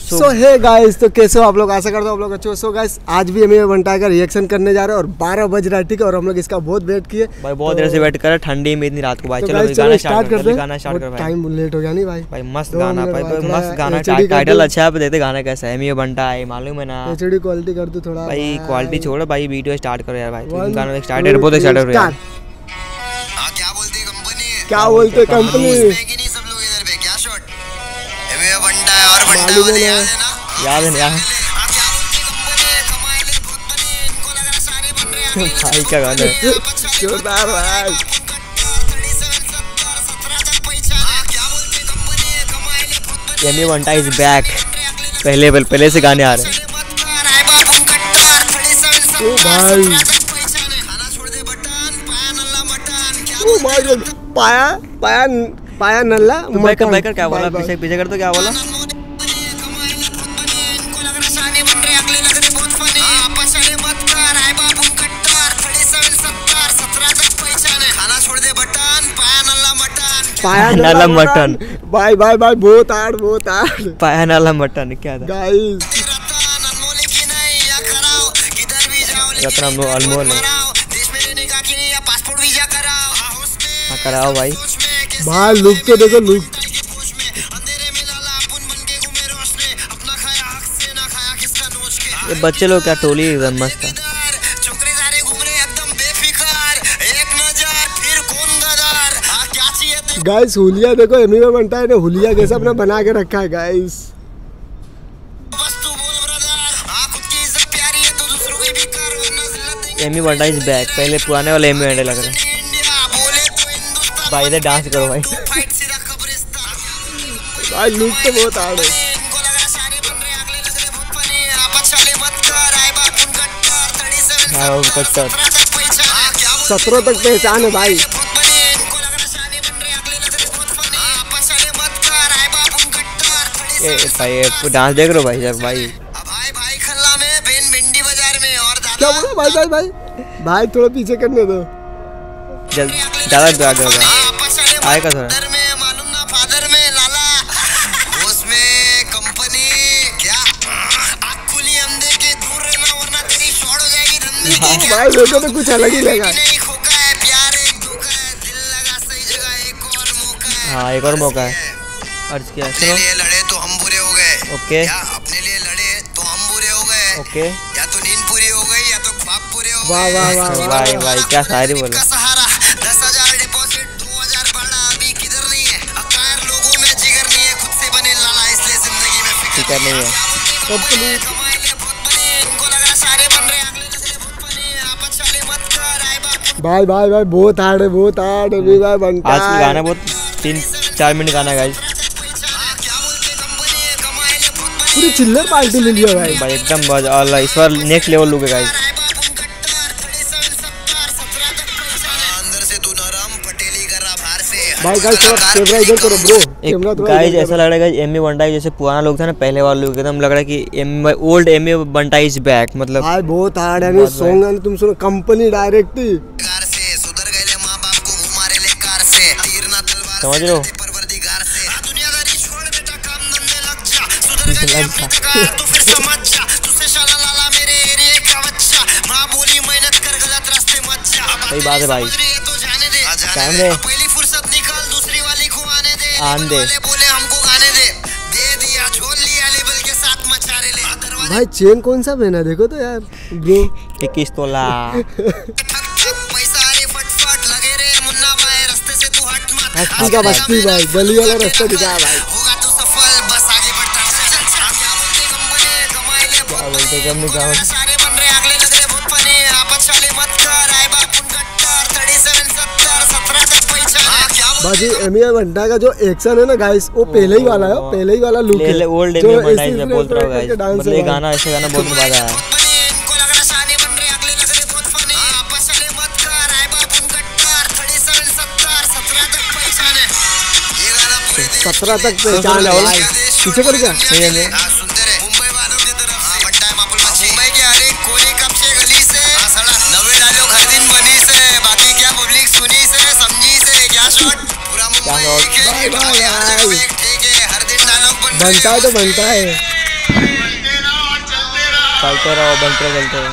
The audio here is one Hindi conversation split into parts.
सो हे गाइस, तो कैसे हो आप लोग? आशा करता हूँ आप लोग अच्छे हो। सो गाइस, आज भी हमें बंटाई का रिएक्शन करने जा रहे हैं और 12 बज रहा है, ठीक है। और हम लोग इसका बहुत वेट किए भाई, बहुत देर से वेट कर रहे, ठंडी में इतनी रात को भाई। तो चलो गाना स्टार्ट करते हैं। टाइम लेट हो गया नहीं भाई? भाई मस्त गाना, भाई मस्त गाना, टाइटल अच्छा है। देखते गाना कैसा है। एमए बंटाई मालूम है ना। एचडी क्वालिटी कर दो थोड़ा भाई, क्वालिटी छोड़ो भाई, वीडियो स्टार्ट करो यार भाई। तुम गाना स्टार्ट बहुत स्टार्ट करो यार। क्या बोलते कंपनी? याद है यार भाई, क्या गाना है जोरदार भाई। Emiway Bantai is back. पहले से गाने आ रहे हैं। ओ भाई, ओ माय गॉड, पाया नल्ला। बैकर क्या बोला? पीछे कर तो क्या बोला? पाया नाला मटन। भाई बहुत हार्ड। पाया नाला मटन क्या था गाइस? रत्न अनमोल कराओ भाई। भाई लुक तो देखो, लुक। ये बच्चे लोग क्या टोली एकदम मस्त था। गाइस हुलिया देखो, एमी में बनता है ना, हुलिया कैसा अपना बना के रखा है guys. Emiway Bantai is back. पहले पुराने वाले एमी बंटाई लग रहे हैं भाई। इधर डांस करो भाई। भाई लुक तो बहुत हार्ड है। हाँ, 17 तक पहचान है भाई। भाई डांस देख रहे हो भाई जब भाई। क्या बोला भाई? भाई थोड़ा पीछे करने दो। ज्यादा आगे होगा, आएगा थोड़ा। भाई देखो तो कुछ अलग ही लगा। हाँ, एक और मौका है। अर्ज किया सुनो। लड़े तो हम बुरे हो गए। ओके। अपने लिए लड़े तो हम बुरे हो गए। ओके। या तो नींद पूरी हो गई या तो ख्वाब पूरे हो गए। वाह, क्या शायरी बोला। सहारा 10,000 डिपॉजिट, 2,000 भाड़ा, अभी किधर नहीं है। अकायर लोगों में जिगर नहीं है, खुद से बने लाला, इसलिए जिंदगी में फिक्र नहीं है। भाई बहुत हार्ड है, बहुत हार्ड है भाई बनता है। आज का गाना बहुत 3-4 मिनट गाना है गाइस। पूरी चिल्लर पार्टी ले लिया भाई। भाई एकदम अल्लाह, इस बार नेक्स्ट लेवल लुक है गाइस। भाई गाइस थोड़ा कैमरा इधर करो ब्रो। गाइस ऐसा लग रहा है एमी बंटाई जैसे पुराना लोग था ना, पहले वाले लोग एकदम लग रहा है कि old Emiway Bantai is back. मतलब भाई बहुत हार्ड है। सॉन्ग है तुम सुनो, कंपनी डायरेक्ट समझ रहे हो। सही बात है भाई। कैमरे आन दे भाई। चेन कौन सा पहना देखो तो यार ब्रो। 21 तोला। हस्ती का बस्ती भाई, गली वाला रास्ता दिखा भाई। क्या बोलते कम नहीं काम। बाकी एमी बंटाई का जो एक्शन है ना गाइस, वो पहले ही वाला है, पहले ही वाला लुक है। ओल्ड एमी बंटाई से बोल रहा हूं गाइस। मतलब ये गाना, ऐसे गाना बहुत मजा आया है। 17 तक पहचान है भाई। पीछे कर क्या? नहीं बनता है तो बनता है। चलते रहो, बनते रहो, चलते रहो।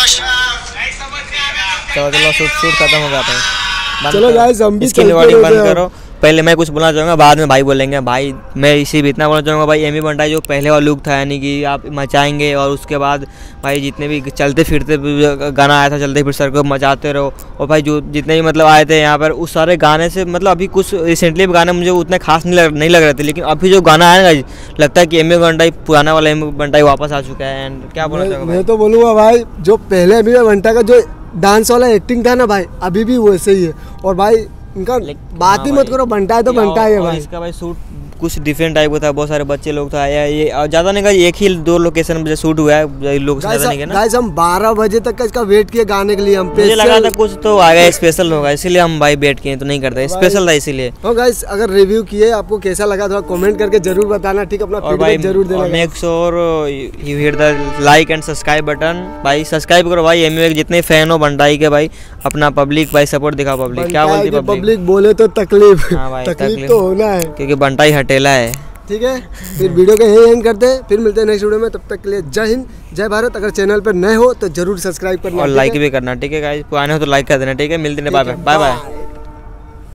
चलो चलो, शूट खत्म हो जाता है। चलो गाइस, हम भी इसकी चलते रिकॉर्डिंग रहते बंद हैं। करो। पहले मैं कुछ बोलना चाहूँगा, बाद में भाई बोलेंगे। भाई मैं इसी भी इतना बोलना चाहूँगा भाई, एमी बंटाई जो पहले वाला लुक था, यानी कि आप मचाएंगे, और उसके बाद भाई जितने भी चलते फिरते गाना आया था, चलते फिर सर को मचाते रहो। और भाई जो जितने भी मतलब आए थे यहाँ पर, उस सारे गाने से मतलब अभी कुछ रिसेंटली भी गाने मुझे उतने खास नहीं लग रहे थे, लेकिन अभी जो गाना आया ना, लगता है कि एमी बंटाई, पुराना वाला एमी बंटाई वापस आ चुका है। एंड क्या बोलना चाहूँगा मैं तो बोलूँगा भाई, जो पहले एमी बंटाई का जो डांस वाला एक्टिंग था ना भाई, अभी भी वैसे ही है। और भाई इनका बात ही मत करो, बंटाई तो बंटाई है भाई। इसका भाई सूट कुछ डिफरेंट टाइप का था, बहुत सारे बच्चे लोग था ये ज़्यादा नहीं, एक ही 2 लोकेशन में शूट हुआ है, लोकेशन ज़्यादा नहीं है ना। गाइस हम 12 बजे तक का इसका वेट किए गाने के लिए। हम मुझे लगा था कुछ तो आएगा स्पेशल होगा, इसीलिए हम भाई वेट किए, तो नहीं करते, स्पेशल था इसीलिए। तो गाइस अगर रिव्यू किए, आपको कैसा लगा थोड़ा कमेंट करके जरूर बताना, ठीक, अपना फीडबैक जरूर देना। Make sure you hit the like and subscribe button. भाई सब्सक्राइब करो भाई, एमी जितने फैन हो बंटाई के भाई, अपना पब्लिक भाई सपोर्ट दिखाओ। पब्लिक क्या बोलती है? पब्लिक बोले तो तकलीफ। हाँ भाई, तकलीफ तो होना है, क्योंकि बंटाई हटेला है। ठीक है, फिर वीडियो के यही एंड करते हैं, फिर मिलते हैं नेक्स्ट वीडियो में। तब तक के लिए जय हिंद, जय भारत। अगर चैनल पर नए हो तो जरूर सब्सक्राइब करना और लाइक भी करना, ठीक है गाइस। पुराने हो तो लाइक कर देना, ठीक है। मिलते हैं, बाय बाय।